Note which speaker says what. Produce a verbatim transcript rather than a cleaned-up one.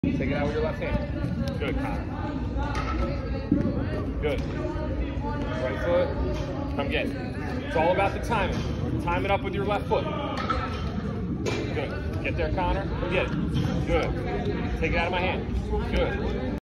Speaker 1: Take it out with your left hand. Good, Connor. Good. Right foot. Come get it. It's all about the timing. Time it up with your left foot. Good. Get there, Connor. Come get it. Good. Take it out of my hand. Good.